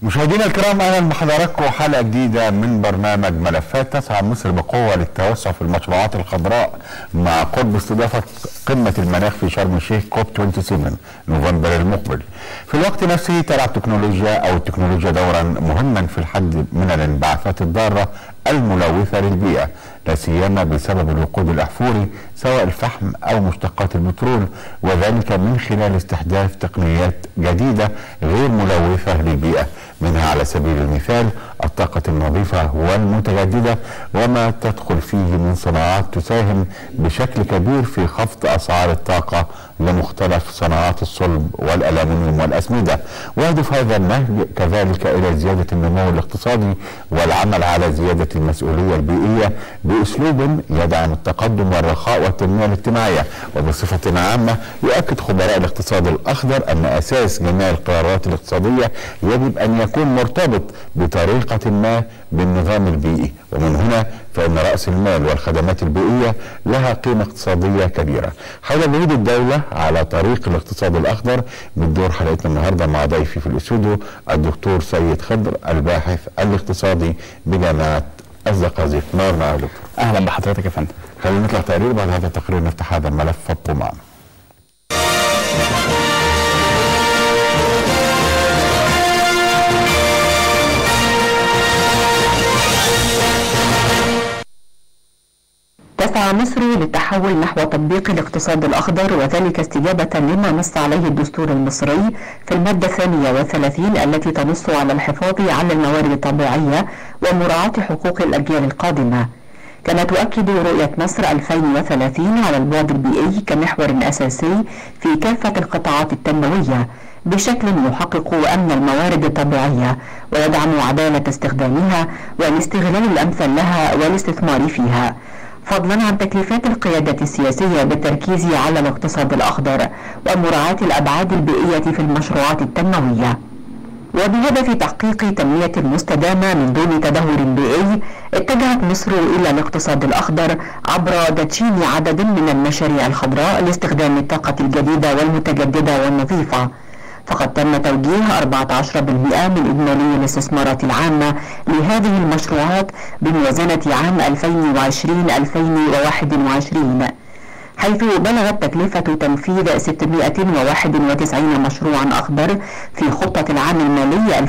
مشاهدينا الكرام، اهلا بحضراتكم حلقه جديده من برنامج ملفات. تسعى مصر بقوه للتوسع في المشروعات الخضراء مع قرب استضافه قمه المناخ في شرم الشيخ كوب 27 نوفمبر المقبل. في الوقت نفسه تلعب التكنولوجيا دورا مهما في الحد من الانبعاثات الضاره الملوثه للبيئه، لا سيما بسبب الوقود الاحفوري سواء الفحم او مشتقات البترول، وذلك من خلال استحداث تقنيات جديده غير ملوثه للبيئه، منها على سبيل المثال الطاقة النظيفة والمتجددة وما تدخل فيه من صناعات تساهم بشكل كبير في خفض أسعار الطاقة لمختلف صناعات الصلب والألمنيوم والأسمدة. ويهدف هذا النهج كذلك إلى زيادة النمو الاقتصادي والعمل على زيادة المسؤولية البيئية بأسلوب يدعم التقدم والرخاء والتنمية الاجتماعية. وبصفة عامة يؤكد خبراء الاقتصاد الأخضر أن أساس جميع القرارات الاقتصادية يجب أن يكون مرتبط بطريقة ما بالنظام البيئي، ومن هنا فإن رأس المال والخدمات البيئية لها قيمة اقتصادية كبيرة. حول جهود الدولة على طريق الاقتصاد الأخضر بتدور حلقتنا النهارده مع ضيفي في الاستوديو الدكتور سيد خضر، الباحث الاقتصادي بجامعة الزقازيق. نورنا يا دكتور. أهلا بحضرتك يا فندم. خلينا نطلع تقرير، بعد هذا التقرير نفتح هذا الملف، فابقوا معنا. تسعى مصر للتحول نحو تطبيق الاقتصاد الأخضر، وذلك استجابة لما نص عليه الدستور المصري في المادة 32 التي تنص على الحفاظ على الموارد الطبيعية ومراعاة حقوق الأجيال القادمة. كما تؤكد رؤية مصر 2030 على البعد البيئي كمحور أساسي في كافة القطاعات التنموية بشكل يحقق أمن الموارد الطبيعية ويدعم عدالة استخدامها والاستغلال الأمثل لها والاستثمار فيها، فضلا عن تكليفات القيادة السياسية بالتركيز على الاقتصاد الأخضر ومراعاة الأبعاد البيئية في المشروعات التنموية. وبهدف تحقيق تنمية مستدامة من دون تدهور بيئي، اتجهت مصر إلى الاقتصاد الأخضر عبر تدشين عدد من المشاريع الخضراء لاستخدام الطاقة الجديدة والمتجددة والنظيفة. فقد تم توجيه 14% من إجمالي الاستثمارات العامة لهذه المشروعات بموازنة عام 2020-2021، حيث بلغت تكلفة تنفيذ 691 مشروعا أخضر في خطة العام المالي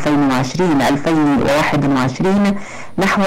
2020-2021 نحو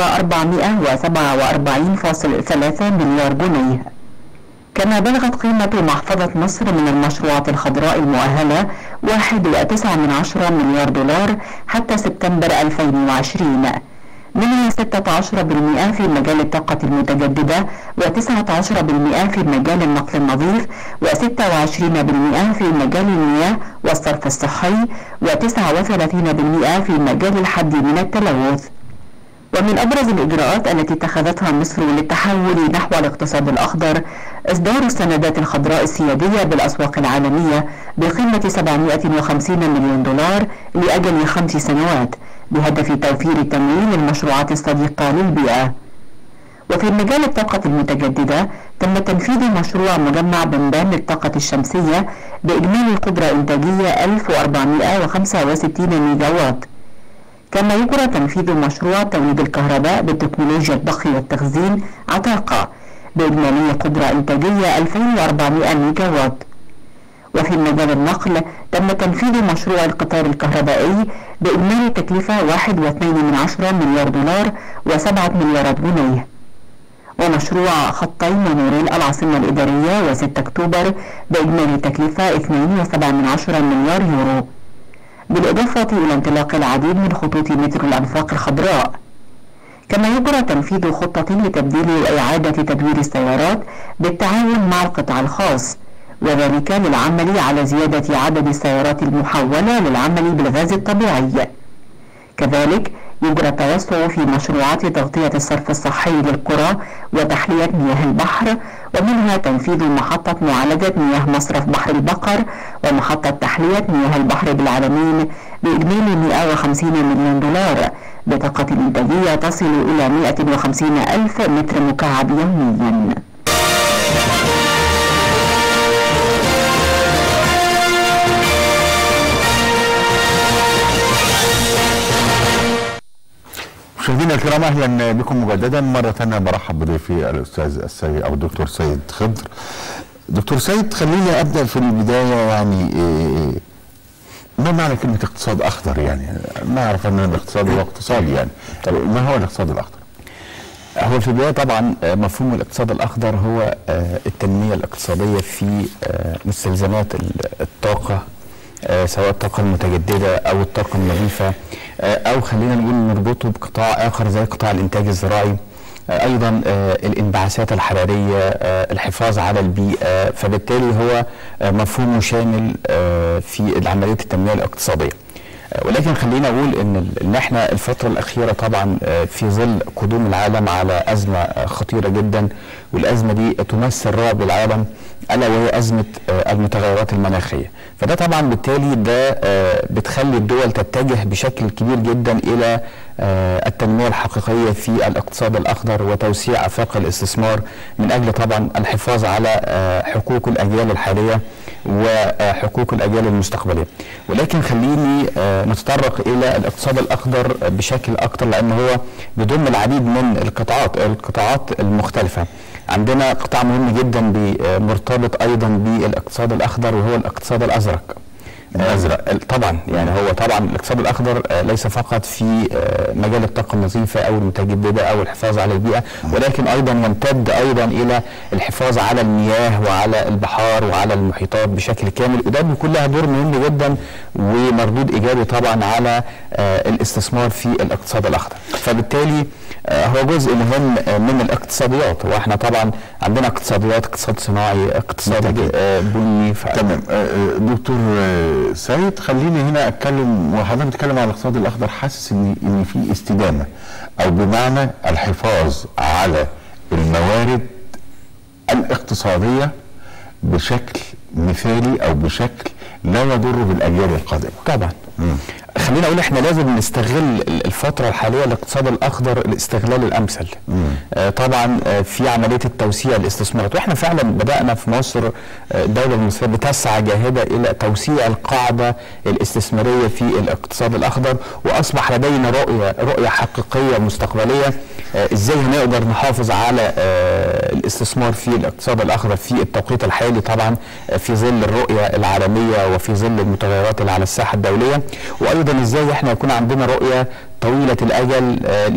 447.3 مليار جنيه. كما بلغت قيمة محفظة مصر من المشروعات الخضراء المؤهلة 1.9 مليار دولار حتى سبتمبر 2020، منها 16% في مجال الطاقة المتجددة، و19% في مجال النقل النظيف، و26% في مجال المياه والصرف الصحي، و39% في مجال الحد من التلوث. ومن أبرز الإجراءات التي اتخذتها مصر للتحول نحو الاقتصاد الأخضر إصدار السندات الخضراء السيادية بالأسواق العالمية بقيمة 750 مليون دولار لأجل 5 سنوات بهدف توفير التمويل للمشروعات الصديقة للبيئة. وفي مجال الطاقة المتجددة تم تنفيذ مشروع مجمع بنبان للطاقة الشمسية بإجمالي قدرة إنتاجية 1465 ميجاوات. كما يجرى تنفيذ مشروع توليد الكهرباء بالتكنولوجيا الضخ والتخزين عتاقة بإجمالية قدرة إنتاجية 2400 ميجاوات. وفي مجال النقل تم تنفيذ مشروع القطار الكهربائي بإجمالي تكلفة 1.2 مليار دولار و7 مليارات جنيه. ومشروع خطي مونوريل العاصمة الإدارية و6 أكتوبر بإجمالي تكلفة 2.7 مليار يورو، بالإضافة إلى انطلاق العديد من خطوط مترو الأنفاق الخضراء. كما يجرى تنفيذ خطة لتبديل وإعادة تدوير السيارات بالتعاون مع القطاع الخاص، وذلك للعمل على زيادة عدد السيارات المحولة للعمل بالغاز الطبيعي. كذلك يجرى التوسع في مشروعات تغطية الصرف الصحي للقرى وتحلية مياه البحر، ومنها تنفيذ محطة معالجة مياه مصرف بحر البقر ومحطة تحلية مياه البحر بالعلمين بإجمالي 150 مليون دولار بطاقة إنتاجية تصل إلى 150 ألف متر مكعب يوميا. مشاهدينا الكرام، اهلا بكم مجددا مره ثانيه. برحب بضيفي الاستاذ السيد او الدكتور سيد خضر. دكتور سيد، خليني ابدا في البدايه، يعني ما معنى كلمه اقتصاد اخضر؟ يعني نعرف ان الاقتصاد هو اقتصاد، يعني ما هو الاقتصاد الاخضر؟ هو في البدايه طبعا مفهوم الاقتصاد الاخضر هو التنميه الاقتصاديه في مستلزمات الطاقه، سواء الطاقه المتجدده او الطاقه النظيفه، او خلينا نقول نربطه بقطاع اخر زي قطاع الانتاج الزراعي، ايضا الانبعاثات الحراريه، الحفاظ على البيئه. فبالتالي هو مفهوم شامل في عمليه التنميه الاقتصاديه. ولكن خلينا اقول ان احنا الفتره الاخيره طبعا في ظل قدوم العالم على ازمه خطيره جدا، والازمه دي تمثل رعب العالم، الا وهي ازمه المتغيرات المناخيه. فده طبعا بالتالي ده بتخلي الدول تتجه بشكل كبير جدا الى التنميه الحقيقيه في الاقتصاد الاخضر وتوسيع افاق الاستثمار من اجل طبعا الحفاظ على حقوق الاجيال الحاليه وحقوق الاجيال المستقبليه. ولكن خليني نتطرق الى الاقتصاد الاخضر بشكل اكتر، لان هو بيضم العديد من القطاعات المختلفه. عندنا قطاع مهم جدا مرتبط ايضا بالاقتصاد الاخضر، وهو الاقتصاد الازرق. طبعا يعني هو طبعا الاقتصاد الاخضر ليس فقط في مجال الطاقه النظيفه او المتجدده او الحفاظ على البيئه، ولكن ايضا يمتد ايضا الى الحفاظ على المياه وعلى البحار وعلى المحيطات بشكل كامل، وده بيكون لها دور مهم جدا ومردود ايجابي طبعا على الاستثمار في الاقتصاد الاخضر. فبالتالي هو جزء مهم من الاقتصاديات، واحنا طبعا عندنا اقتصاديات، اقتصاد صناعي، اقتصاد بني. تمام. دكتور سيد، خليني هنا اتكلم وحضرتك بتتكلم عن الاقتصاد الاخضر، حاسس ان في استدامه، او بمعنى الحفاظ على الموارد الاقتصاديه بشكل مثالي او بشكل لا يضر بالاجيال القادمه. طبعا. خلينا اقول احنا لازم نستغل الفتره الحاليه الاقتصاد الاخضر الاستغلال الامثل. طبعا في عمليه التوسيع الاستثمارات، واحنا فعلا بدانا في مصر الدوله المصريه بتسعى جاهده الى توسيع القاعده الاستثماريه في الاقتصاد الاخضر، واصبح لدينا رؤيه حقيقيه مستقبليه ازاي هنقدر نحافظ على الاستثمار في الاقتصاد الاخضر في التوقيت الحالي، طبعا في ظل الرؤيه العالميه وفي ظل المتغيرات اللي على الساحه الدوليه، وايضا ازاي احنا يكون عندنا رؤيه طويله الاجل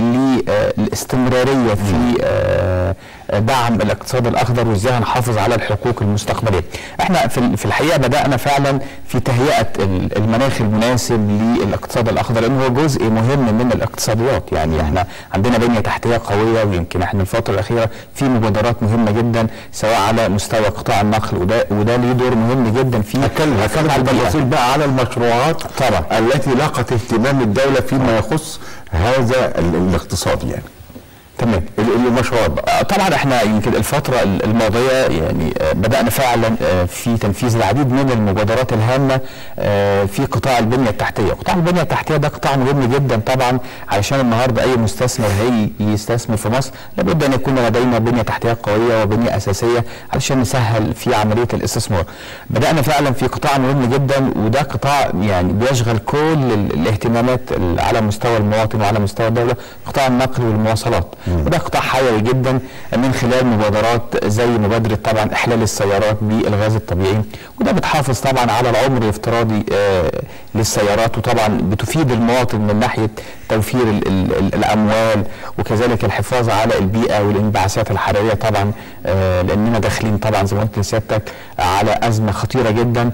للاستمراريه في دعم الاقتصاد الاخضر، وازاي هنحافظ على الحقوق المستقبليه. احنا في الحقيقه بدانا فعلا في تهيئه المناخ المناسب للاقتصاد الاخضر، لانه هو جزء مهم من الاقتصاديات. يعني احنا عندنا بنيه تحتيه قويه، ويمكن احنا الفتره الاخيره في مبادرات مهمه جدا سواء على مستوى قطاع النقل، وده ليه دور مهم جدا في هتكلم على التفاصيل بقى على المشروعات طبعا التي لاقت اهتمام الدوله فيما يخص هذا الاقتصاد. يعني تمام. المشروعات بقى طبعا احنا يمكن الفتره الماضيه يعني بدانا فعلا في تنفيذ العديد من المبادرات الهامه في قطاع البنيه التحتيه. قطاع البنيه التحتيه ده قطاع مهم جدا طبعا، علشان النهارده اي مستثمر هيجي يستثمر في مصر لابد ان يكون لدينا بنيه تحتيه قويه وبنيه اساسيه علشان نسهل في عمليه الاستثمار. بدانا فعلا في قطاع مهم جدا، وده قطاع يعني بيشغل كل الاهتمامات على مستوى المواطن وعلى مستوى الدوله، قطاع النقل والمواصلات. وده قطاع حيوي جدا من خلال مبادرات زي مبادره طبعا احلال السيارات بالغاز الطبيعي، وده بتحافظ طبعا على العمر الافتراضي للسيارات، وطبعا بتفيد المواطن من ناحيه توفير الاموال، وكذلك الحفاظ على البيئه والانبعاثات الحراريه طبعا، لاننا داخلين طبعا زي ما قلت لسيادتك على ازمه خطيره جدا.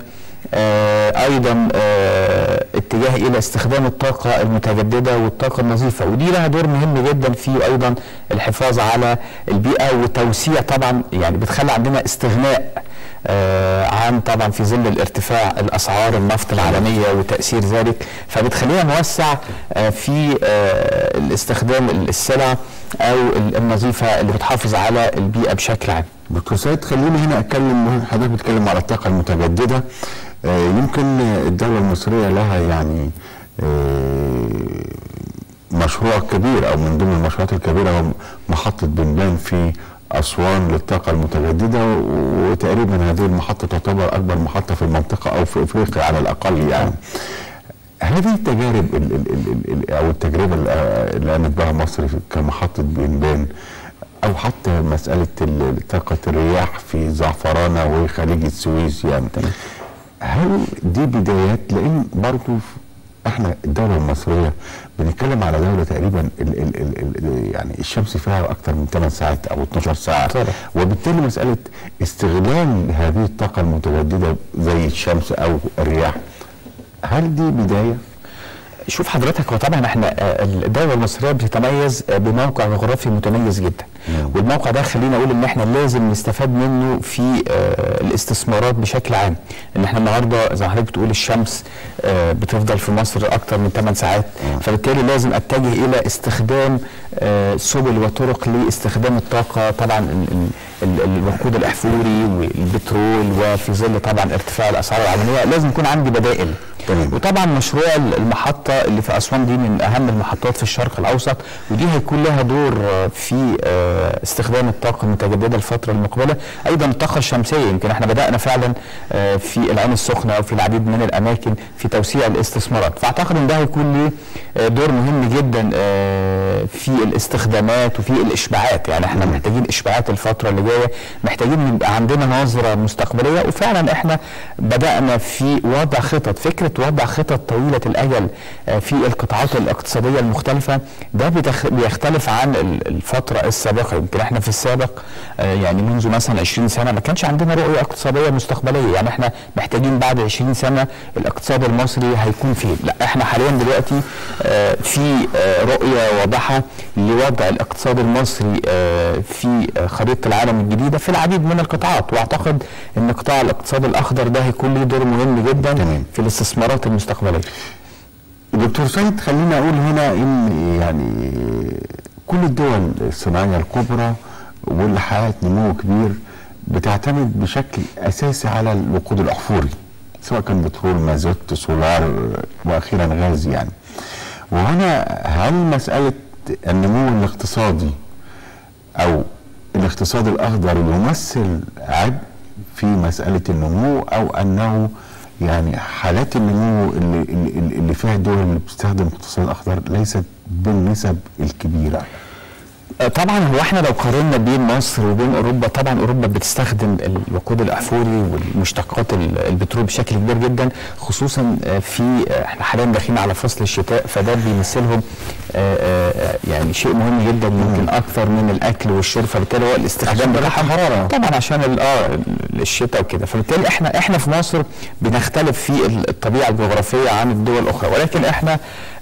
ايضا اتجاه الى استخدام الطاقه المتجدده والطاقه النظيفه، ودي لها دور مهم جدا في ايضا الحفاظ على البيئه وتوسيع طبعا، يعني بتخلي عندنا استغناء عن طبعا في ظل الارتفاع الاسعار النفط العالميه وتاثير ذلك، فبتخلينا نوسع في الاستخدام السلع او النظيفه اللي بتحافظ على البيئه بشكل عام. دكتور سيد، خليني هنا اتكلم، حضرتك بتتكلم على الطاقه المتجدده. يمكن الدوله المصريه لها يعني مشروع كبير، او من ضمن المشروعات الكبيره هو محطه بنبان في اسوان للطاقه المتجدده، وتقريبا هذه المحطه تعتبر اكبر محطه في المنطقه او في افريقيا على الاقل. يعني هذه التجارب او التجربه اللي قامت بها مصر كمحطه بنبان، او حتى مساله طاقه الرياح في زعفرانه وخليج السويس، يعني هل دي بدايات؟ لان برضو احنا الدوله المصريه بنتكلم على دوله تقريبا يعني الشمس فيها اكثر من 8 ساعات او 12 ساعه طبعا. وبالتالي مساله استغلال هذه الطاقه المتجدده زي الشمس او الرياح، هل دي بدايه؟ شوف حضرتك، هو طبعا احنا الدوله المصريه بتتميز بموقع جغرافي متميز جدا، والموقع ده خلينا اقول ان احنا لازم نستفاد منه في الاستثمارات بشكل عام. ان احنا النهارده زي ما حضرتك بتقول الشمس بتفضل في مصر اكتر من 8 ساعات، فبالتالي لازم اتجه الى استخدام سبل وطرق لاستخدام الطاقه، طبعا الوقود الاحفوري والبترول، وفي ظل طبعا ارتفاع الاسعار العالميه لازم يكون عندي بدائل. وطبعا مشروع المحطه اللي في اسوان دي من اهم المحطات في الشرق الاوسط، ودي هيكون لها دور في استخدام الطاقه المتجدده الفتره المقبله. ايضا الطاقه الشمسيه يمكن احنا بدانا فعلا في العين السخنه وفي العديد من الاماكن في توسيع الاستثمارات، فاعتقد ان ده هيكون له دور مهم جدا في الاستخدامات وفي الاشباعات. يعني احنا محتاجين اشباعات الفتره اللي جايه، محتاجين يبقى عندنا نظره مستقبليه، وفعلا احنا بدانا في وضع خطط، فكره وضع خطط طويله الاجل في القطاعات الاقتصاديه المختلفه. ده بيختلف عن الفتره السابقه. يمكن احنا في السابق يعني منذ مثلا 20 سنه ما كانش عندنا رؤيه اقتصاديه مستقبليه، يعني احنا محتاجين بعد 20 سنه الاقتصاد المصري هيكون فين. لا، احنا حاليا دلوقتي في رؤيه واضحه لوضع الاقتصاد المصري في خريطه العالم الجديده في العديد من القطاعات، واعتقد ان قطاع الاقتصاد الاخضر ده هيكون له دور مهم جدا في الاستثمارات المستقبليه. دكتور سيد، خلينا اقول هنا ان يعني كل الدول الصناعيه الكبرى واللي حققت نمو كبير بتعتمد بشكل اساسي على الوقود الاحفوري، سواء كان بترول، مازوت، سولار، واخيرا غاز يعني. وهنا هل مساله النمو الاقتصادي او الاقتصاد الاخضر يمثل عبء في مساله النمو، او انه يعني حالات النمو اللي فيها الدول اللي بتستخدم الاقتصاد الاخضر ليست بالنسب الكبيره؟ طبعا هو احنا لو قارنا بين مصر وبين اوروبا، طبعا اوروبا بتستخدم الوقود الاحفوري والمشتقات البترول بشكل كبير جدا، خصوصا في احنا حاليا داخلين على فصل الشتاء، فده بيمثلهم يعني شيء مهم جدا، يمكن اكثر من الاكل والشرب، فبالتالي هو الاستخدام بتاعهم طبعا عشان الشتاء وكده. فبالتالي احنا في مصر بنختلف في الطبيعه الجغرافيه عن الدول الاخرى، ولكن احنا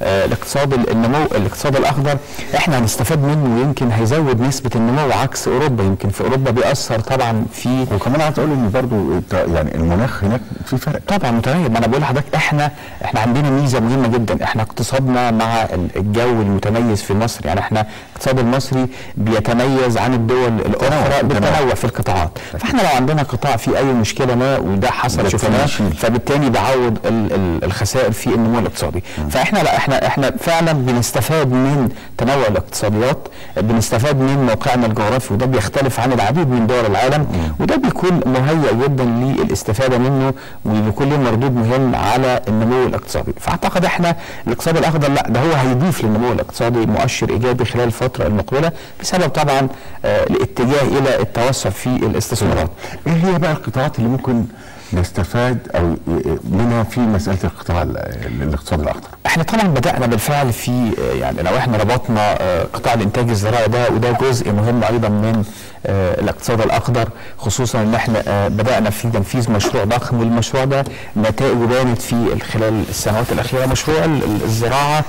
الاقتصاد الاخضر احنا هنستفاد منه، يمكن هيزود نسبه النمو عكس اوروبا. يمكن في اوروبا بيأثر طبعا في، وكمان عايز اقول ان برضه يعني المناخ هناك في فرق طبعا متغير. ما انا بقول لحضرتك احنا عندنا ميزه مهمه جدا، احنا اقتصادنا مع الجو المتميز في مصر، يعني احنا الاقتصاد المصري بيتميز عن الدول الاخرى بالتنوع في القطاعات. فاحنا لو عندنا قطاع فيه اي مشكله ما، وده حصل شفناه، فبالتالي بيعوض الخسائر في النمو الاقتصادي. فاحنا لا احنا فعلا بنستفاد من تنوع الاقتصاديات، بنستفاد من موقعنا الجغرافي، وده بيختلف عن العديد من دول العالم، وده بيكون مهيئ جدا للاستفاده منه، وبيكون له مردود مهم على النمو الاقتصادي. فاعتقد احنا الاقتصاد الاخضر لا، ده هو هيضيف للنمو الاقتصادي مؤشر ايجابي خلال الفتره المقبله، بسبب طبعا الاتجاه الى التوسع في الاستثمارات. ايه هي بقى القطاعات اللي ممكن نستفاد او منها في مساله الاقتصاد الاخضر؟ احنا طبعا بدانا بالفعل في، يعني لو احنا ربطنا قطاع الانتاج الزراعي ده، وده جزء مهم ايضا من الاقتصاد الاخضر، خصوصا ان احنا بدانا في تنفيذ مشروع ضخم، والمشروع ده نتائجه بانت في خلال السنوات الاخيره. مشروع الزراعه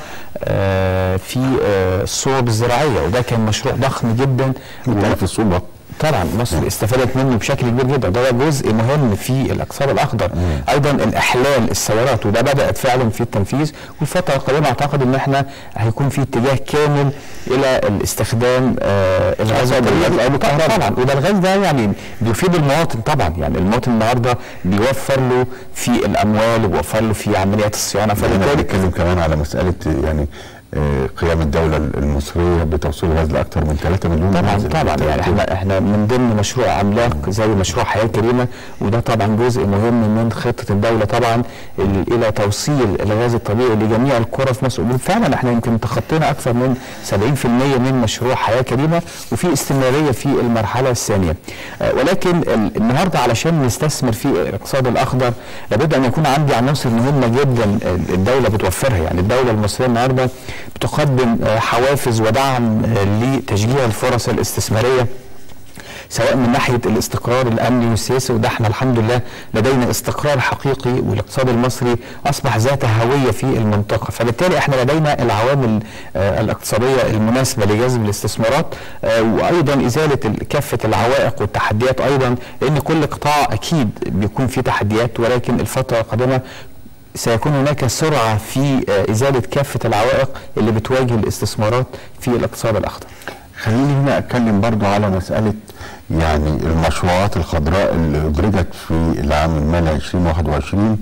في الصوب الزراعيه، وده كان مشروع ضخم جدا. في الصوبه طبعا مصر استفادت منه بشكل كبير جدا، ده جزء مهم في الاقتصاد الاخضر. ايضا الاحلال السيارات، وده بدات فعلا في التنفيذ، والفتره القادمه اعتقد ان احنا هيكون في اتجاه كامل الى الاستخدام الغاز المكهرباء طبعا. وده الغاز ده يعني بيفيد المواطن طبعا، يعني المواطن النهارده بيوفر له في الاموال وبيوفر له في عمليات الصيانه. فبالتالي نتكلم كمان على مساله يعني قيام الدولة المصرية بتوصيل غاز لأكثر من 3 مليون طبعا يعني احنا من ضمن مشروع عملاق زي مشروع حياة كريمة، وده طبعا جزء مهم من خطة الدولة طبعا إلى توصيل الغاز الطبيعي لجميع القرى في مصر. وفعلا احنا يمكن تخطينا أكثر من 70% من مشروع حياة كريمة، وفي استمرارية في المرحلة الثانية. ولكن النهارده علشان نستثمر في الاقتصاد الأخضر لابد أن يكون عندي عناصر مهمة جدا الدولة بتوفرها. يعني الدولة المصرية النهارده بتقدم حوافز ودعم لتشجيع الفرص الاستثمارية، سواء من ناحيه الاستقرار الامني والسياسي، وده احنا الحمد لله لدينا استقرار حقيقي، والاقتصاد المصري اصبح ذات هويه في المنطقه، فبالتالي احنا لدينا العوامل الاقتصاديه المناسبه لجذب الاستثمارات، وايضا ازاله كافه العوائق والتحديات ايضا، لان كل قطاع اكيد بيكون فيه تحديات، ولكن الفتره القادمه سيكون هناك سرعه في ازاله كافه العوائق اللي بتواجه الاستثمارات في الاقتصاد الاخضر. خليني هنا اتكلم برضو على مسألة يعني المشروعات الخضراء اللي أدرجت في العام المالي 2021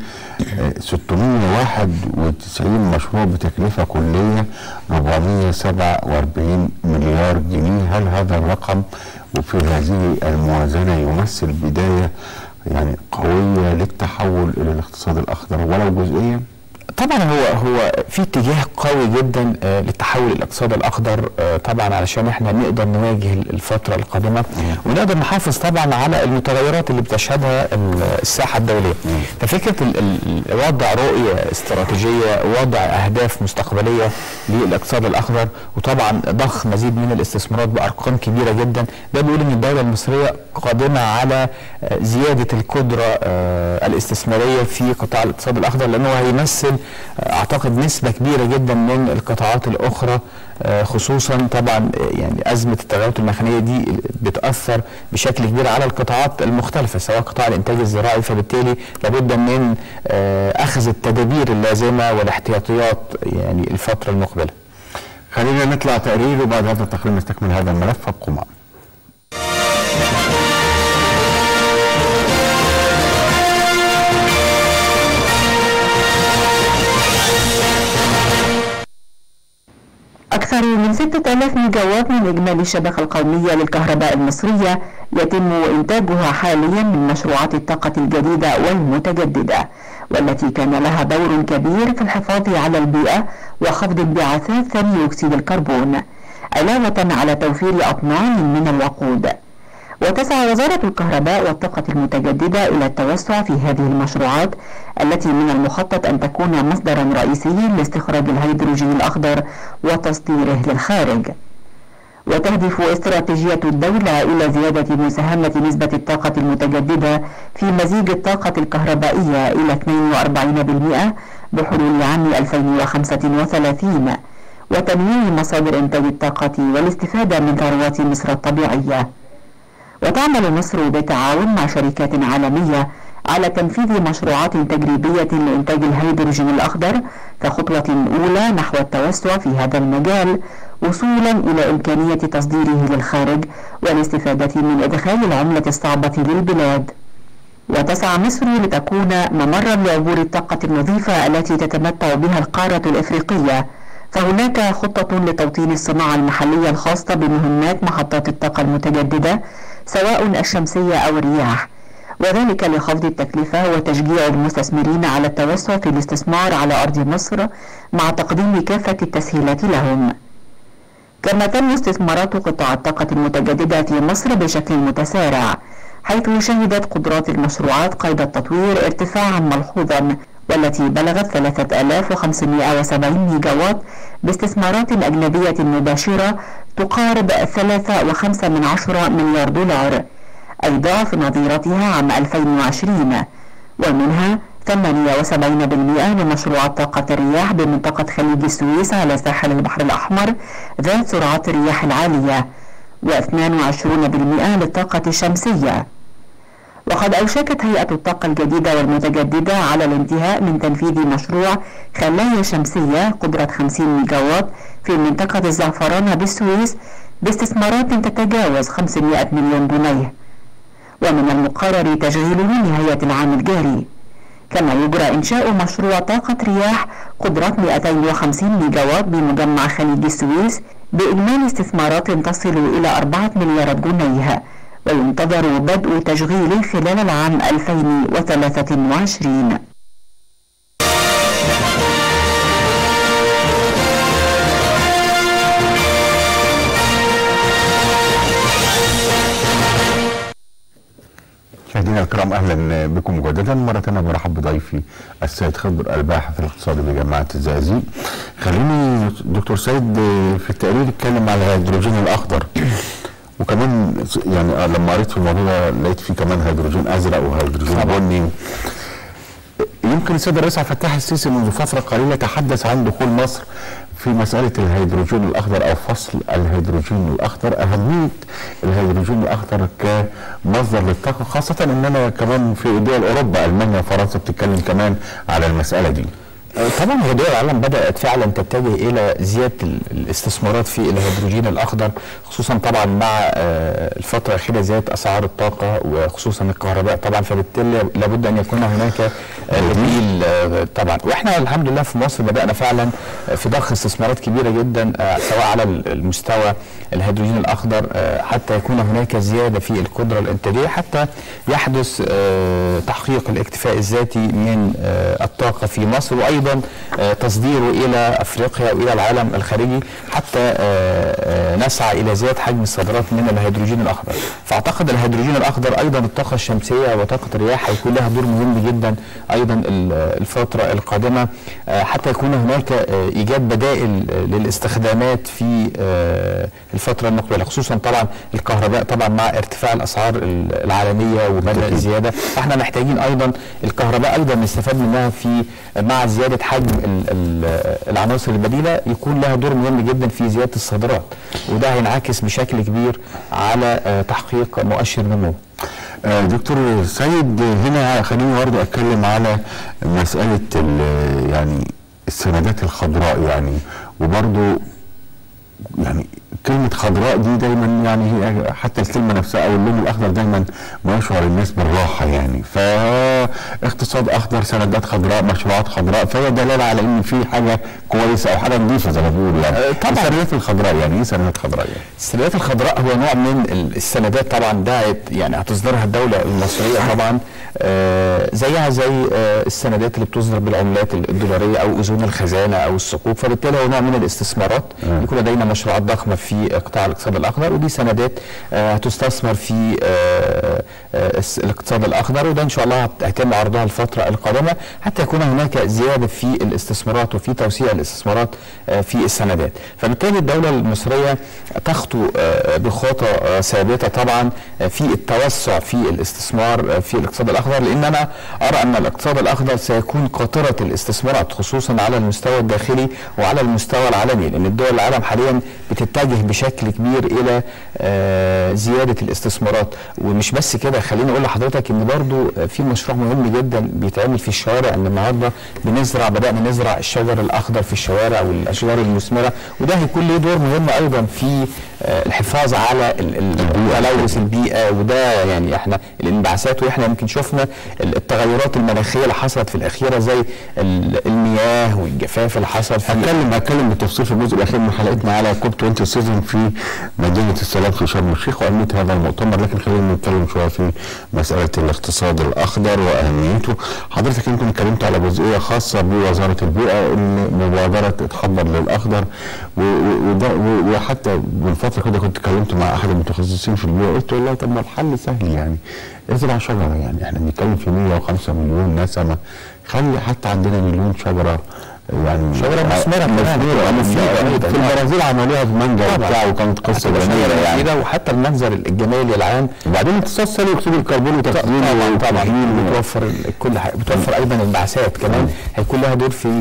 691 مشروع بتكلفة كلية 447 مليار جنيه. هل هذا الرقم وفي هذه الموازنة يمثل بداية يعني قوية للتحول إلى الاقتصاد الأخضر ولو جزئيا؟ طبعا هو في اتجاه قوي جدا للتحول الاقتصاد الاخضر، طبعا علشان احنا نقدر نواجه الفتره القادمه ونقدر نحافظ طبعا على المتغيرات اللي بتشهدها الساحه الدوليه. ففكره وضع رؤيه استراتيجيه، وضع اهداف مستقبليه للاقتصاد الاخضر، وطبعا ضخ مزيد من الاستثمارات بارقام كبيره جدا، ده بيقول ان الدوله المصريه قادمه على زياده القدره الاستثماريه في قطاع الاقتصاد الاخضر، لانه هيمثل اعتقد نسبه كبيره جدا من القطاعات الاخرى، خصوصا طبعا يعني ازمه التغيرات المناخيه دي بتاثر بشكل كبير على القطاعات المختلفه، سواء قطاع الانتاج الزراعي، فبالتالي لابد من اخذ التدابير اللازمه والاحتياطيات يعني الفتره المقبله. خلينا نطلع تقرير وبعد هذا التقرير نستكمل هذا الملف. فابقوا معنا. أكثر من 6000 ميجاوات من إجمالي الشبكة القومية للكهرباء المصرية يتم إنتاجها حاليا من مشروعات الطاقة الجديدة والمتجددة، والتي كان لها دور كبير في الحفاظ على البيئة وخفض انبعاثات ثاني أكسيد الكربون، علاوة على توفير أطنان من الوقود. وتسعى وزارة الكهرباء والطاقة المتجددة إلى التوسع في هذه المشروعات التي من المخطط أن تكون مصدرا رئيسيا لاستخراج الهيدروجين الأخضر وتصديره للخارج. وتهدف استراتيجية الدولة إلى زيادة مساهمة نسبة الطاقة المتجددة في مزيج الطاقة الكهربائية إلى 42% بحلول عام 2035، وتنويع مصادر إنتاج الطاقة والاستفادة من ثروات مصر الطبيعية. وتعمل مصر بالتعاون مع شركات عالمية على تنفيذ مشروعات تجريبية لإنتاج الهيدروجين الأخضر كخطوة أولى نحو التوسع في هذا المجال، وصولا إلى إمكانية تصديره للخارج والاستفادة من إدخال العملة الصعبة للبلاد. وتسعى مصر لتكون ممرا لعبور الطاقة النظيفة التي تتمتع بها القارة الإفريقية، فهناك خطة لتوطين الصناعة المحلية الخاصة بمهمات محطات الطاقة المتجددة سواء الشمسية أو الرياح، وذلك لخفض التكلفة وتشجيع المستثمرين على التوسع في الاستثمار على أرض مصر مع تقديم كافة التسهيلات لهم. كما تنمو استثمارات قطاع الطاقة المتجددة في مصر بشكل متسارع، حيث شهدت قدرات المشروعات قيد التطوير ارتفاعا ملحوظا، والتي بلغت 3570 ميجاوات باستثمارات أجنبية مباشرة تقارب 3.5 مليار دولار، أي ضعف نظيرتها عام 2020، ومنها 78% لمشروعات طاقة الرياح بمنطقة خليج السويس على ساحل البحر الأحمر ذات سرعات الرياح العالية، و22% للطاقة الشمسية. وقد أوشكت هيئة الطاقة الجديدة والمتجددة على الانتهاء من تنفيذ مشروع خلايا شمسية قدرة 50 ميجاوات في منطقة الزعفرانة بالسويس باستثمارات تتجاوز 500 مليون جنيه، ومن المقرر تشغيله نهاية العام الجاري. كما يجرى إنشاء مشروع طاقة رياح قدرة 250 ميجا وات بمجمع خليج السويس بإجمالي استثمارات تصل إلى 4 مليارات جنيه، وينتظر بدء تشغيله خلال العام 2023. مشاهدينا الكرام، اهلا بكم مجددا مره ثانيه. برحب بضيفي السيد خضر الباحث الاقتصادي بجامعه الزقازيق. خليني دكتور سيد في التقرير اتكلم على الهيدروجين الاخضر، وكمان يعني لما قريت في الموضوع ده لقيت فيه كمان هيدروجين ازرق وهيدروجين بني. يمكن السيد الرئيس عبد الفتاح السيسي منذ فتره قليله تحدث عن دخول مصر في مسألة الهيدروجين الأخضر أو فصل الهيدروجين الأخضر، أهمية الهيدروجين الأخضر كمصدر للطاقة، خاصة أننا كمان في دول أوروبا ألمانيا وفرنسا بتتكلم كمان على المسألة دي. طبعا هي دول العالم بدأت فعلا تتجه إلى زيادة الاستثمارات في الهيدروجين الأخضر، خصوصا طبعا مع الفترة الأخيرة زيادة أسعار الطاقة وخصوصا الكهرباء طبعا، فبالتالي لابد أن يكون هناك بديل طبعا. وإحنا الحمد لله في مصر بدأنا فعلا في ضخ استثمارات كبيرة جدا سواء على المستوى الهيدروجين الأخضر حتى يكون هناك زيادة في القدرة الإنتاجية، حتى يحدث تحقيق الاكتفاء الذاتي من الطاقة في مصر، وأيضا تصديره إلى أفريقيا وإلى العالم الخارجي حتى نسعى إلى زيادة حجم الصادرات من الهيدروجين الأخضر. فأعتقد الهيدروجين الأخضر أيضا الطاقة الشمسية وطاقة الرياح هيكون لها دور مهم جدا أيضا الفترة القادمة، حتى يكون هناك إيجاد بدائل للاستخدامات في الفترة المقبلة، خصوصا طبعا الكهرباء طبعا مع ارتفاع الأسعار العالمية وبدأ الزيادة، فاحنا محتاجين أيضا الكهرباء أيضا نستفاد منها في مع زيادة حجم العناصر البديلة، يكون لها دور مهم جدا في زيادة الصادرات، وده هينعكس بشكل كبير على تحقيق مؤشر نمو. دكتور سيد، هنا خليني برضه اتكلم على مسألة يعني السندات الخضراء، يعني وبرضه يعني كلمة خضراء دي دايما يعني هي حتى الكلمة نفسها أو اللون الأخضر دايما ما يشعر الناس بالراحة، يعني فاقتصاد أخضر، سندات خضراء، مشروعات خضراء، فهي دلالة على إن في حاجة كويسة أو حاجة نظيفة زي ما بيقولوا. يعني طبعا السندات الخضراء، يعني إيه سندات خضراء؟ يعني السندات الخضراء هو نوع من السندات طبعا ده يعني هتصدرها الدولة المصرية طبعا، زيها زي السندات اللي بتصدر بالعملات الدولارية أو أذون الخزانة أو الصكوك، فبالتالي هو نوع من الاستثمارات. يكون لدينا مشروعات ضخمة في قطاع الاقتصاد الأخضر، ودي سندات هتستثمر في الاقتصاد الأخضر، وده إن شاء الله هيتم عرضها الفترة القادمة حتى يكون هناك زيادة في الاستثمارات وفي توسيع الاستثمارات في السندات. فبالتالي الدولة المصرية تخطو بخطى ثابتة طبعا في التوسع في الاستثمار في الاقتصاد الأخضر، لأن أنا أرى أن الاقتصاد الأخضر سيكون قاطرة الاستثمارات خصوصا على المستوى الداخلي وعلى المستوى العالمي، لأن الدول العالم حاليا بتتجه بشكل كبير إلى زيادة الاستثمارات. ومش بس كده، خليني أقول لحضرتك إن برضو في مشروع مهم جدا بيتعمل في الشوارع، إن النهارده بدأنا نزرع الشجر الأخضر في الشوارع والأشجار المثمرة، وده هيكون له دور مهم أيضا في الحفاظ على تلوث البيئة، وده يعني احنا الانبعاثات، واحنا يمكن شفنا التغيرات المناخية اللي حصلت في الأخيرة زي المياه والجفاف اللي حصل في هتكلم بالتفصيل في الجزء الأخير من حلقتنا على كوب 27 في مدينة السلام في شرم الشيخ وأهمية هذا المؤتمر، لكن خلينا نتكلم شوية في مسألة الاقتصاد الأخضر وأهميته. حضرتك يمكن اتكلمت على جزئية خاصة بوزارة البيئة، إن مبادرة اتحضر للأخضر، وحتى من فترة كده كنت اتكلمت مع أحد المتخصصين في البيئة، قلت والله طب ما الحل سهل، يعني ازرع شجرة، يعني احنا بنتكلم في 105 مليون نسمة، خلي حتى عندنا مليون شجرة، يعني شجرة مثمرة في البرازيل عملوها في منجر بتاعه وكانت قصة جميلة يعني، وحتى المنظر الجمالي العام، وبعدين امتصاص ثاني اكسيد الكربون وتخزينه طبعا بتوفر كل حاجة، بتوفر ايضا الانبعاثات كمان، هيكون لها دور في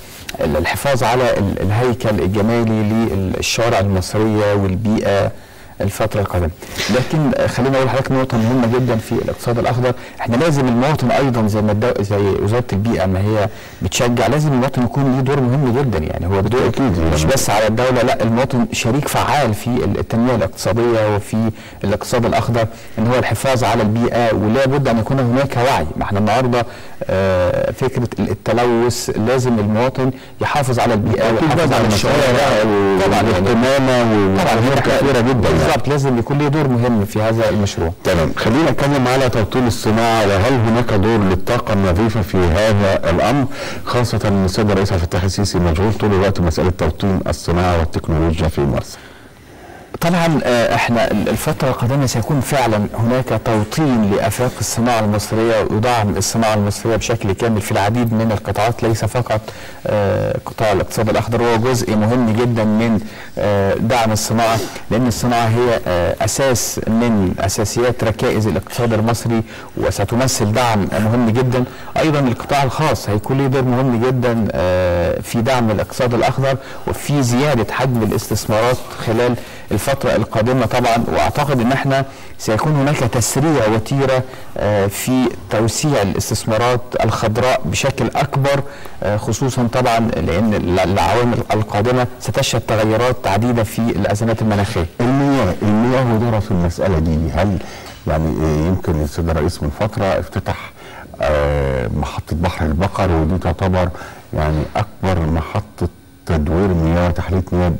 الحفاظ على الهيكل الجمالي للشوارع المصرية والبيئة الفتره القادمه. لكن خليني اقول لحضرتك نقطه مهمه جدا في الاقتصاد الاخضر، احنا لازم المواطن ايضا زي ما زي وزاره البيئه ما هي بتشجع، لازم المواطن يكون له دور مهم جدا. يعني هو بدور مش بس على الدوله، لا المواطن شريك فعال في التنميه الاقتصاديه وفي الاقتصاد الاخضر، ان هو الحفاظ على البيئه، ولا بد ان يكون هناك وعي. ما احنا النهارده فكره التلوث، لازم المواطن يحافظ على البيئه ويحافظ على الشوارع طبعا طبعا كثيره جدا بالظبط، لازم يكون له دور مهم في هذا المشروع. تمام، خلينا نتكلم على توطين الصناعه، وهل هناك دور للطاقه النظيفه في هذا الامر، خاصه ان السيد الرئيس عبد الفتاح السيسي مشغول طول الوقت مساله توطين الصناعه والتكنولوجيا في مصر. طبعا احنا الفترة القادمة سيكون فعلا هناك توطين لآفاق الصناعة المصرية ودعم الصناعة المصرية بشكل كامل في العديد من القطاعات، ليس فقط قطاع الاقتصاد الأخضر، هو جزء مهم جدا من دعم الصناعة، لأن الصناعة هي أساس من أساسيات ركائز الاقتصاد المصري وستمثل دعم مهم جدا. أيضا القطاع الخاص هيكون له دور مهم جدا في دعم الاقتصاد الأخضر وفي زيادة حجم الاستثمارات خلال الفترة القادمة طبعا. واعتقد ان احنا سيكون هناك تسريع وتيرة في توسيع الاستثمارات الخضراء بشكل اكبر، خصوصا طبعا لان العوامل القادمة ستشهد تغيرات عديدة في الازمات المناخية. المياه ودورها في المسألة دي، هل يعني يمكن السيد الرئيس من فترة افتتح محطة بحر البقر، ودي تعتبر يعني اكبر محطة تدوير مياه وتحلية مياه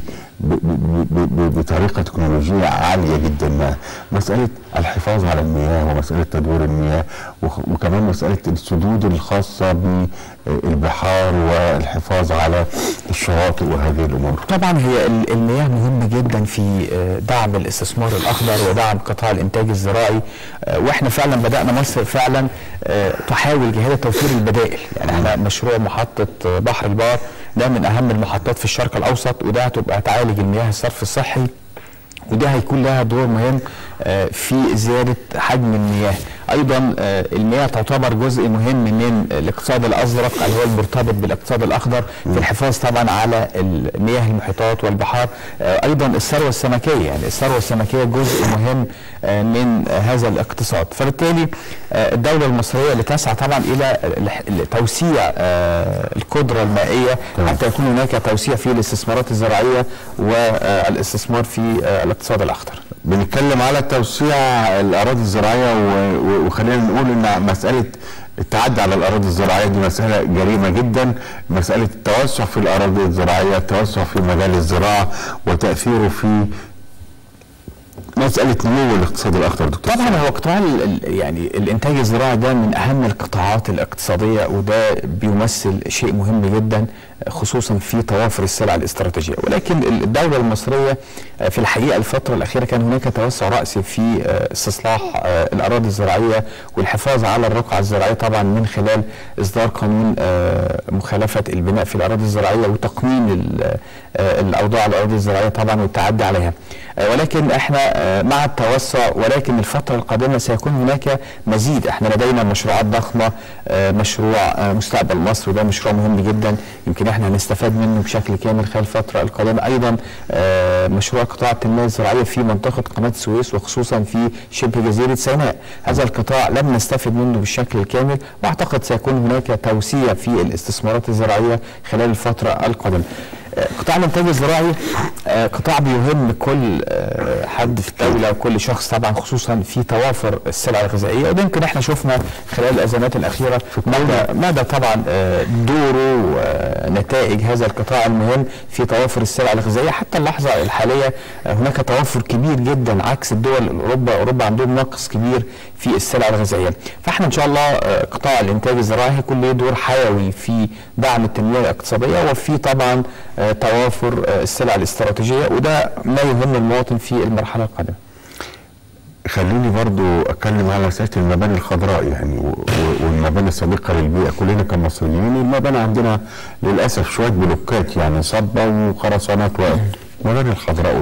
بطريقه تكنولوجيه عاليه جدا. مساله الحفاظ على المياه ومساله تدوير المياه وكمان مساله السدود الخاصه بالبحار والحفاظ على الشواطئ وهذه الامور. طبعا هي المياه مهمه جدا في دعم الاستثمار الاخضر ودعم قطاع الانتاج الزراعي، واحنا فعلا بدانا مصر فعلا تحاول جهاد توفير البدائل. يعني احنا مشروع محطه بحر البقر ده من اهم المحطات في الشرق الاوسط، وده هتبقى تعالج المياه الصرف الصحي، وده هيكون لها دور مهم في زياده حجم المياه. ايضا المياه تعتبر جزء مهم من الاقتصاد الازرق اللي هو المرتبط بالاقتصاد الاخضر في الحفاظ طبعا على المياه المحيطات والبحار. ايضا الثروه السمكيه، يعني الثروه السمكيه جزء مهم من هذا الاقتصاد. فبالتالي الدوله المصريه لتسعى طبعا الى توسيع القدره المائيه حتى يكون هناك توسيع في الاستثمارات الزراعيه والاستثمار في الاقتصاد الاخضر. بنتكلم على توسيع الاراضي الزراعيه، وخلينا نقول ان مساله التعدي على الاراضي الزراعيه دي مساله جريمه جدا. مساله التوسع في الاراضي الزراعيه، التوسع في مجال الزراعه وتاثيره في مساله نمو الاقتصاد الاخضر. دكتور طبعا هو قطاع يعني الانتاج الزراعي ده من اهم القطاعات الاقتصاديه، وده بيمثل شيء مهم جدا خصوصا في توافر السلع الاستراتيجيه. ولكن الدوله المصريه في الحقيقه الفتره الاخيره كان هناك توسع راسي في استصلاح الاراضي الزراعيه والحفاظ على الرقعه الزراعيه، طبعا من خلال اصدار قانون مخالفه البناء في الاراضي الزراعيه وتقنين الاوضاع الاراضي الزراعيه طبعا والتعدي عليها. ولكن احنا مع التوسع، ولكن الفتره القادمه سيكون هناك مزيد. احنا لدينا مشروعات ضخمه، مشروع مستقبل مصر وده مشروع مهم جدا يمكن احنا هنستفاد منه بشكل كامل خلال الفتره القادمه. ايضا مشروع قطاع التنميه الزراعيه في منطقه قناه السويس وخصوصا في شبه جزيره سيناء، هذا القطاع لم نستفد منه بالشكل الكامل، واعتقد سيكون هناك توسيع في الاستثمارات الزراعيه خلال الفتره القادمه. قطاع الانتاج الزراعي قطاع بيهم كل حد في الدوله وكل شخص طبعا، خصوصا في توافر السلع الغذائيه، وده يمكن احنا شفنا خلال الازمات الاخيره مدى طبعا دوره ونتائج هذا القطاع المهم في توافر السلع الغذائيه. حتى اللحظه الحاليه هناك توافر كبير جدا عكس الدول اوروبا عندهم نقص كبير في السلع الغذائيه. فاحنا ان شاء الله قطاع الانتاج الزراعي هيكون له دور حيوي في دعم التنميه الاقتصاديه وفي طبعا توافر السلع الاستراتيجيه، وده ما يهم المواطن في المرحله القادمه. خليني برضو اتكلم على مساله المباني الخضراء يعني والمباني الصديقه للبيئه. كلنا كمصريين المباني عندنا للاسف شويه بلوكات يعني صبه وخرسانات. المباني الخضراء ودورها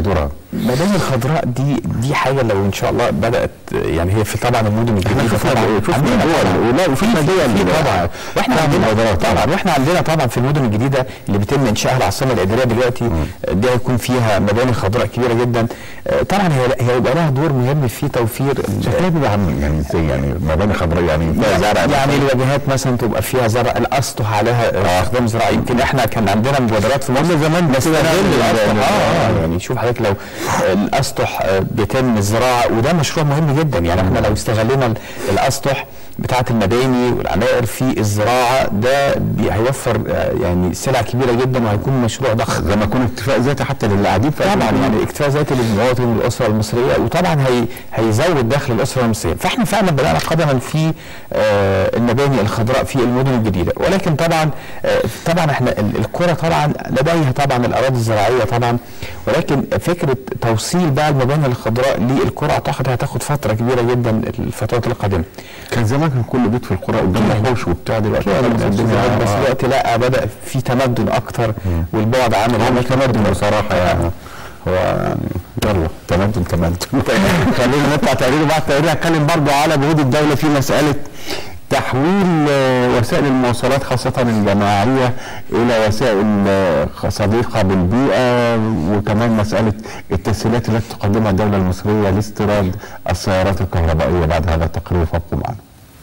المباني الخضراء دي حاجه لو ان شاء الله بدات، يعني هي في طبعا المدن الجديده شفنا دول ولا وفي دول طبعا، واحنا عندنا طبعا في المدن الجديده اللي بيتم انشائها العاصمه الاداريه دلوقتي دي هيكون فيها مباني خضراء كبيره جدا. طبعا هي هيبقى لها دور مهم في توفير شكلها بيبقى يعني ازاي، يعني مباني خضراء يعني زرع، يعني الواجهات مثلا تبقى فيها زرع، الاسطح عليها استخدام زراعي. يمكن احنا كان عندنا مبادرات في مصر زمان بس يعني شوف حضرتك لو الاسطح بيتم الزراعه، وده مشروع مهم جدا. يعني احنا لو استغلينا الاسطح بتاعه المباني والعمائر في الزراعه ده هيوفر يعني سلع كبيره جدا، وهيكون مشروع ضخم زي ما يكون اكتفاء ذاتي حتى للي قاعدين طبعا، يعني اكتفاء ذاتي للمواطن والاسره المصريه، وطبعا هيزود دخل الاسره المصريه. فاحنا فعلا بدانا قدما في المباني الخضراء في المدن الجديده. ولكن طبعا احنا القرى طبعا لديها طبعا الاراضي الزراعيه طبعا، ولكن فكره توصيل بقى المباني الخضراء للقرى اعتقد هتاخد فتره كبيره جدا الفترات القادمه. كان زمان كان كل بيت في القرى قدامه حوش وبتاع، دلوقتي بس دلوقتي لا، بدا في تمدن اكتر والبعد عن مش تمدن بصراحه يعني هو يعني يلا تمدن خلينا نطلع تقرير. بعد التقرير هتكلم برضه على جهود الدوله في مساله تحويل وسائل المواصلات خاصة الجماعية إلى وسائل صديقة بالبيئة، وكمان مسألة التسهيلات التي تقدمها الدولة المصرية لاستيراد السيارات الكهربائية. بعد هذا التقرير فابقوا معنا.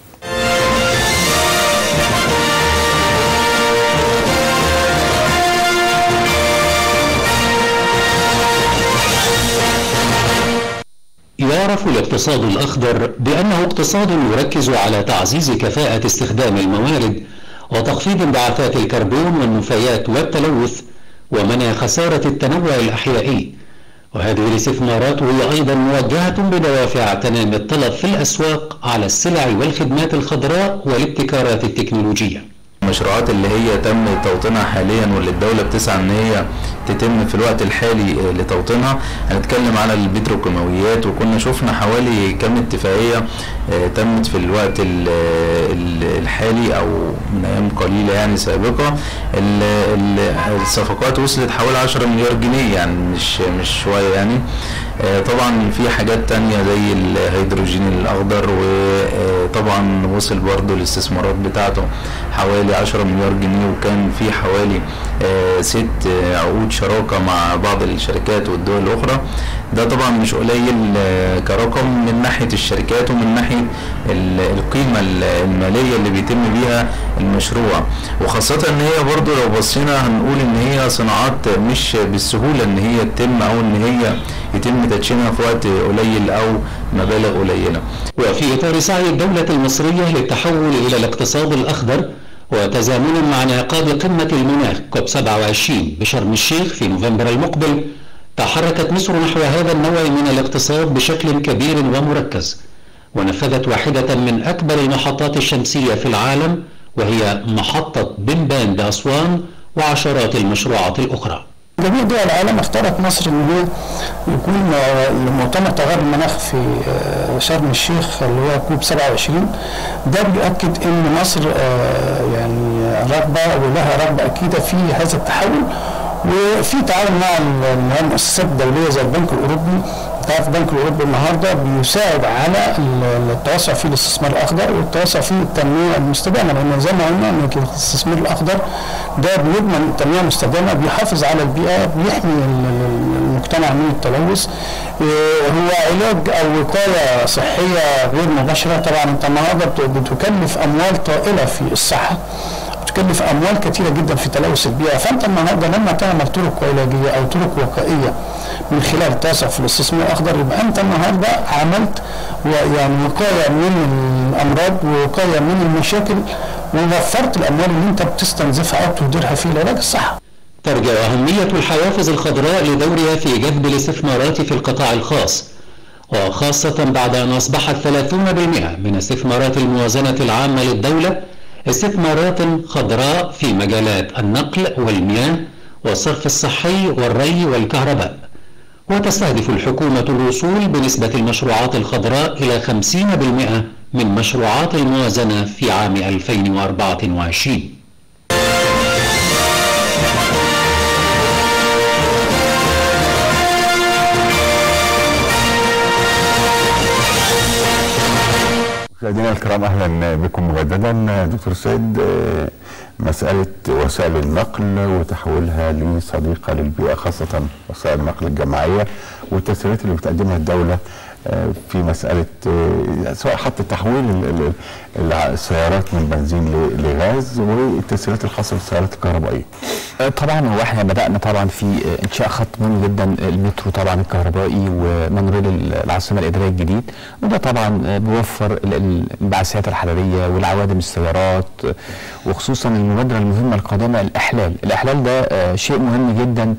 يعرف الاقتصاد الأخضر بأنه اقتصاد يركز على تعزيز كفاءة استخدام الموارد وتخفيض انبعاثات الكربون والنفايات والتلوث ومنع خسارة التنوع الأحيائي. وهذه الاستثمارات هي أيضا موجهة بدوافع تنامي الطلب في الأسواق على السلع والخدمات الخضراء والابتكارات التكنولوجية. المشروعات اللي هي تم توطينها حاليا واللي الدولة بتسعى ان هي تتم في الوقت الحالي لتوطينها، هنتكلم على البتروكيماويات. وكنا شفنا حوالي كم اتفاقية تمت في الوقت الحالي او من ايام قليلة يعني سابقة. الصفقات وصلت حوالي 10 مليار جنيه، يعني مش شوية يعني. طبعا في حاجات تانية زي الهيدروجين الاخضر، وطبعا وصل برضو الاستثمارات بتاعته حوالي 10 مليار جنيه، وكان في حوالي 6 عقود شراكة مع بعض الشركات والدول الاخرى. ده طبعا مش قليل كرقم من ناحية الشركات ومن ناحية القيمة المالية اللي بيتم بيها المشروع، وخاصة ان هي برضو لو بصينا هنقول ان هي صناعات مش بالسهولة ان هي تتم او ان هي يتم تدشينها في وقت قليل او مبالغ قليلة. وفي اطار سعي الدولة المصرية للتحول الى الاقتصاد الاخضر وتزامنا مع انعقاد قمة المناخ كوب 27 بشرم الشيخ في نوفمبر المقبل، تحركت مصر نحو هذا النوع من الاقتصاد بشكل كبير ومركز، ونفذت واحدة من أكبر المحطات الشمسية في العالم وهي محطة بنبان بأسوان وعشرات المشروعات الأخرى. جميع دول العالم اختارت مصر ان هي يكون مؤتمر تغير المناخ في شرم الشيخ اللي هو كوب 27. ده بيؤكد ان مصر يعني رغبه ولها رغبه اكيده في هذا التحول، وفي تعاون مع المؤسسات الدوليه زي البنك الاوروبي. تعرف البنك الاوروبي النهارده بيساعد على التوسع في الاستثمار الاخضر والتوسع في التنميه المستدامه، لان زي ما قلنا ان الاستثمار الاخضر ده بيضمن التنميه المستدامه، بيحافظ على البيئه، بيحمي المجتمع من التلوث، هو علاج او وقايه صحيه غير مباشره. طبعا انت النهارده بتكلف اموال طائله في الصحه، بتكلف اموال كثيره جدا في تلوث البيئه. فانت النهارده لما تعمل طرق علاجيه او طرق وقائيه من خلال التوسع في الاستثمار الاخضر، يبقى انت النهارده عملت يعني وقايه من الامراض ووقايه من المشاكل، ووفرت الاموال اللي انت بتستنزفها او تهدرها في العلاج الصحي. ترجع أهمية الحوافز الخضراء لدورها في جذب الاستثمارات في القطاع الخاص، وخاصة بعد أن أصبحت 30% من استثمارات الموازنة العامة للدولة استثمارات خضراء في مجالات النقل والمياه والصرف الصحي والري والكهرباء. وتستهدف الحكومة الوصول بنسبة المشروعات الخضراء إلى 50% من مشروعات الموازنة في عام 2024. مشاهدينا الكرام اهلا بكم مجددا. دكتور سيد، مساله وسائل النقل وتحويلها لصديقه للبيئه، خاصه وسائل النقل الجماعيه والتسهيلات اللي بتقدمها الدوله في مساله سواء حتى تحويل السيارات من بنزين لغاز والتسهيلات الخاصه بالسيارات الكهربائيه. طبعا هو احنا بدانا طبعا في انشاء خط مهم جدا المترو طبعا الكهربائي ومونوريل العاصمه الاداريه الجديد، وده طبعا بيوفر الانبعاثات الحراريه والعوادم السيارات، وخصوصا المبادره المهمه القادمه الاحلال ده شيء مهم جدا،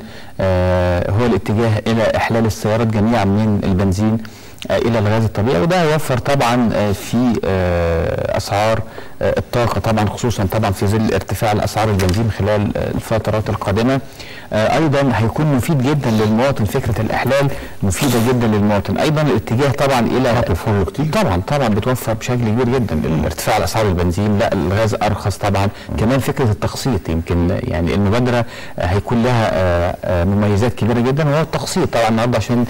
هو الاتجاه الى احلال السيارات جميعا من البنزين الى الغاز الطبيعي، وده هيوفر طبعا في اسعار الطاقه طبعا، خصوصا طبعا في ظل ارتفاع الاسعار البنزين خلال الفترات القادمه. ايضا هيكون مفيد جدا للمواطن، فكره الاحلال مفيده جدا للمواطن. ايضا الاتجاه طبعا الى طبعا بتوفر بشكل كبير جدا ارتفاع الاسعار البنزين، لا الغاز ارخص طبعا. كمان فكره التقسيط، يمكن يعني المبادره هيكون لها مميزات كبيره جدا، وهو التقسيط طبعا النهارده عشان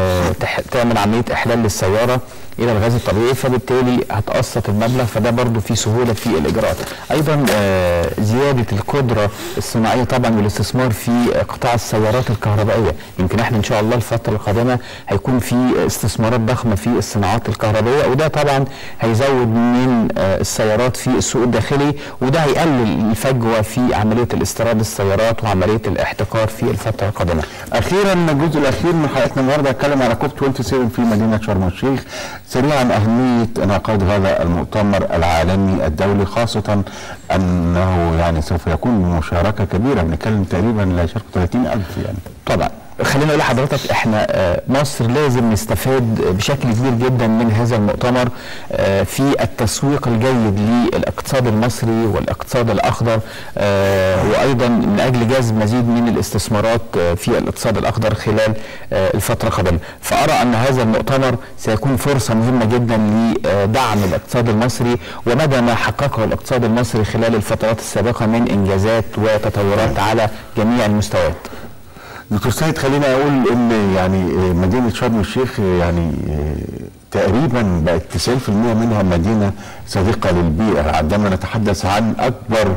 تعمل عمليه احلال للسياره الى الغاز الطبيعي، فبالتالي هتقسط المبلغ، فده برضو في سهوله في الاجراءات. ايضا زياده القدره الصناعيه طبعا والاستثمار في قطاع السيارات الكهربائيه، يمكن احنا ان شاء الله الفتره القادمه هيكون في استثمارات ضخمه في الصناعات الكهربائيه، وده طبعا هيزود من السيارات في السوق الداخلي، وده هيقلل الفجوه في عمليه الاستيراد السيارات وعمليه الاحتكار في الفتره القادمه. اخيرا الجزء الاخير من حلقتنا النهارده هتكلم على كوب 27 في مدينه شرم الشيخ. سريعا أهمية انعقاد هذا المؤتمر العالمي الدولي، خاصة أنه يعني سوف يكون بمشاركة كبيرة، بنتكلم تقريبا لا يشارك 30,000 يعني. طبعا خليني اقول لحضرتك احنا مصر لازم نستفاد بشكل كبير جدا من هذا المؤتمر في التسويق الجيد للاقتصاد المصري والاقتصاد الاخضر، وايضا من اجل جذب مزيد من الاستثمارات في الاقتصاد الاخضر خلال الفتره القادمه. فارى ان هذا المؤتمر سيكون فرصه مهمه جدا لدعم الاقتصاد المصري ومدى ما حققه الاقتصاد المصري خلال الفترات السابقه من انجازات وتطورات على جميع المستويات. دكتور سيد، خلينا اقول ان يعني مدينه شرم الشيخ يعني تقريبا بقت 90% منها مدينه صديقه للبيئه، عندما نتحدث عن اكبر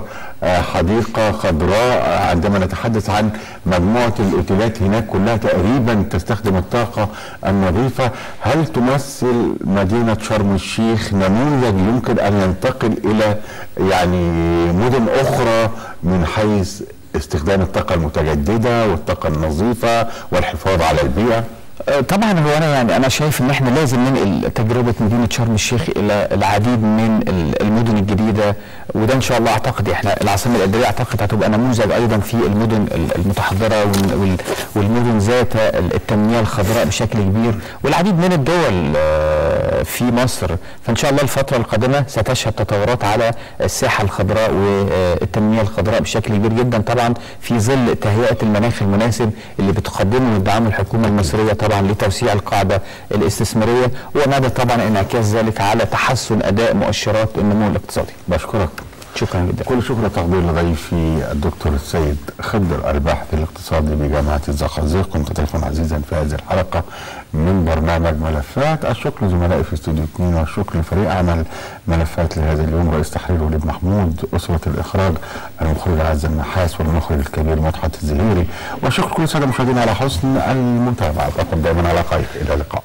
حديقه خضراء، عندما نتحدث عن مجموعه الاوتيلات هناك كلها تقريبا تستخدم الطاقه النظيفه. هل تمثل مدينه شرم الشيخ نموذج يمكن ان ينتقل الى يعني مدن اخرى من حيث استخدام الطاقة المتجددة والطاقة النظيفة والحفاظ على البيئة؟ طبعا هو انا شايف ان احنا لازم ننقل تجربه مدينه شرم الشيخ الى العديد من المدن الجديده، وده ان شاء الله اعتقد احنا العاصمه الاداريه اعتقد هتبقى نموذج ايضا في المدن المتحضره والمدن ذات التنميه الخضراء بشكل كبير، والعديد من الدول في مصر. فان شاء الله الفتره القادمه ستشهد تطورات على الساحه الخضراء والتنميه الخضراء بشكل كبير جدا، طبعا في ظل تهيئه المناخ المناسب اللي بتقدمه وتدعمه الحكومه المصريه طبعا لتوسيع القاعده الاستثماريه، ومدى طبعا انعكاس ذلك على تحسن اداء مؤشرات النمو الاقتصادي. بشكرك شكرا جدا. كل شكر وتقدير لضيفي الدكتور السيد خضر الباحث الاقتصادي بجامعه الزقازيق. كنت ضيفا عزيزا في هذه الحلقه من برنامج ملفات. الشكر لزملائي في استوديو 2، والشكر لفريق عمل ملفات لهذا اليوم، رئيس تحرير وليد محمود، اسره الاخراج المخرج عز النحاس والمخرج الكبير مدحت الزهيري، وشكر كل الساده المشاهدين على حسن المتابعه. أتقدم دائما على خير، الى اللقاء.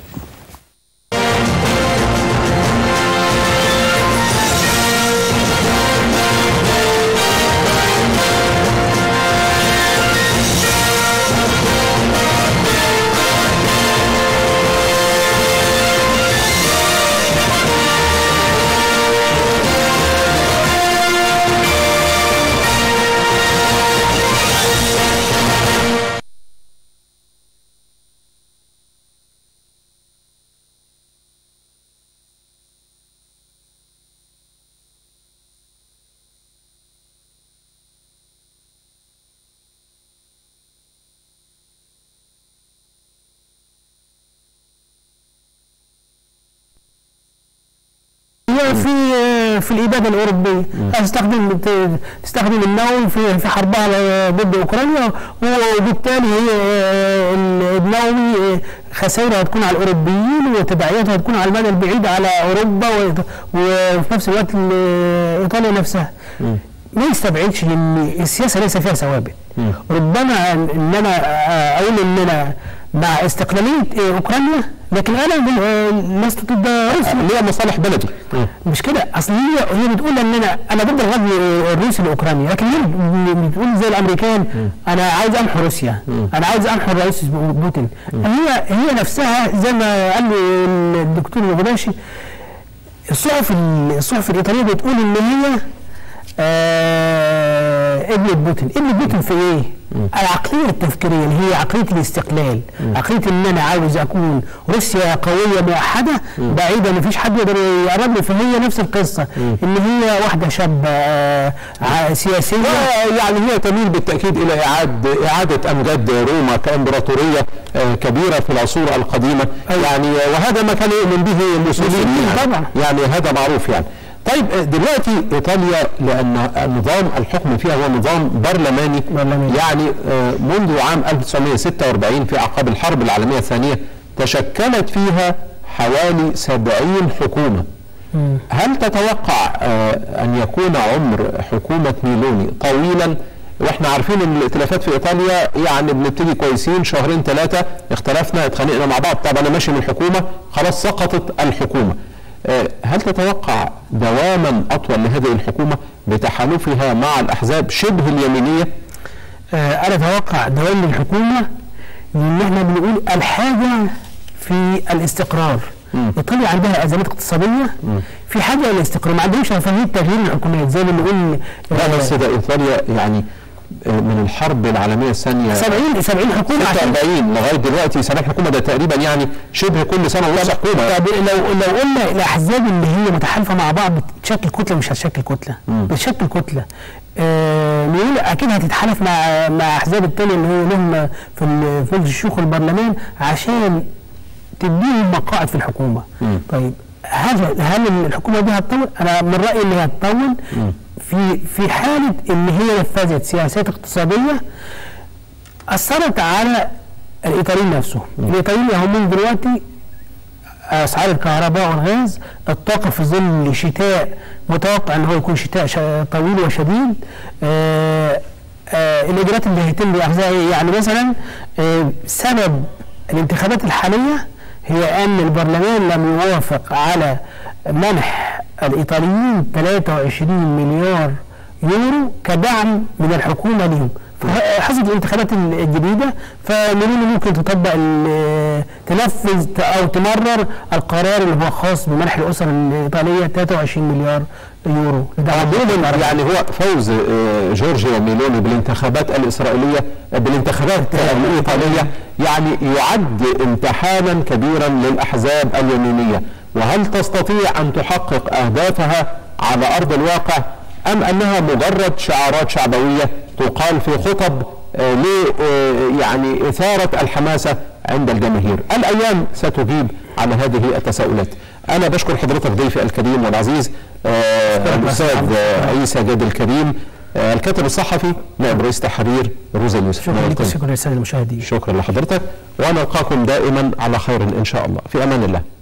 في الاباده الاوروبيه تستخدم النووي في حربها ضد اوكرانيا، وبالتالي هي النووي خسائرها هتكون على الاوروبيين وتبعياتها هتكون على المدى البعيد على اوروبا وفي نفس الوقت ايطاليا نفسها. ما يستبعدش ان السياسه ليس فيها ثوابت. ربما ان انا اقول ان انا مع استقلاليه اوكرانيا، لكن انا لست ضد روسيا اللي هي مصالح بلدي. مش كده، اصل هي بتقول ان انا ضد الغزو الروسي لاوكرانيا، لكن هي بتقول زي الامريكان انا عايز امحو روسيا، انا عايز امحو الرئيس بوتين. هي نفسها زي ما قال الدكتور الغباشي، الصحف الايطاليه بتقول ان هي ابنة بوتين في ايه؟ العقليه التفكيريه اللي هي عقليه الاستقلال، عقليه ان انا عاوز اكون روسيا قويه موحده بعيده ما فيش حد يقدر يقرب لي. فهي نفس القصه ان هي واحده شابه سياسيه، يعني هي تميل بالتاكيد الى اعاده امجاد روما كامبراطوريه كبيره في العصور القديمه. يعني وهذا ما كان يؤمن به موسوليني طبعا، يعني هذا معروف يعني. طيب دلوقتي ايطاليا لان نظام الحكم فيها هو نظام برلماني، يعني منذ عام 1946 في اعقاب الحرب العالميه الثانيه تشكلت فيها حوالي 70 حكومه. هل تتوقع ان يكون عمر حكومه ميلوني طويلا؟ واحنا عارفين ان الائتلافات في ايطاليا يعني بنبتدي كويسين، شهرين ثلاثه اختلفنا اتخانقنا مع بعض، طب انا ماشي من الحكومه خلاص سقطت الحكومه. هل تتوقع دواما اطول لهذه الحكومه بتحالفها مع الاحزاب شبه اليمينيه؟ انا اتوقع دوام الحكومه لان احنا بنقول الحاجه في الاستقرار. ايطاليا عندها ازمات اقتصاديه، في حاجه للاستقرار، ما عندهمش رفاهيه تغيير الحكومات زي ما بنقول. لا بس ده ايطاليا يعني من الحرب العالميه الثانيه 70 حكومه 46 لغايه دلوقتي 70 حكومه، ده تقريبا يعني شبه كل سنه ونص حكومه. طب لو قلنا الاحزاب اللي هي متحالفه مع بعض بتشكل كتله، مش هتشكل كتله، بتشكل كتله نقول اكيد هتتحالف مع احزاب التانية اللي هي لهم في مجلس الشيوخ والبرلمان عشان تديهم مقاعد في الحكومه. طيب هل الحكومه دي هتطول؟ انا من رايي ان هي هتطول في حاله ان هي نفذت سياسات اقتصاديه اثرت على الايطاليين نفسهم. الايطاليين يهمهم دلوقتي اسعار الكهرباء والغاز، الطاقه في ظل شتاء متوقع ان هو يكون شتاء طويل وشديد، الاجراءات اللي هيتم باخذها يعني مثلا سبب الانتخابات الحاليه هي ان البرلمان لم يوافق على منح الايطاليين 23 مليار يورو كدعم من الحكومه لهم. حصلت الانتخابات الجديده فميلوني ممكن تطبق تنفذ او تمرر القرار اللي هو خاص بمنح الاسر الايطاليه 23 مليار يورو. يعني هو فوز جورجيا ميلوني بالانتخابات الاسرائيليه بالانتخابات الايطاليه يعني يعد امتحانا كبيرا للاحزاب اليمينيه، وهل تستطيع ان تحقق اهدافها على ارض الواقع ام انها مجرد شعارات شعبويه تقال في خطب يعني اثاره الحماسه عند الجماهير؟ الايام ستجيب على هذه التساؤلات. انا بشكر حضرتك ضيفي الكريم والعزيز الاستاذ عيسى جاد الكريم، الكاتب الصحفي نائب رئيس تحرير روزا اليوسف. شكرا للساده المشاهدين. شكرا لحضرتك، ونلقاكم دائما على خير ان شاء الله. في امان الله.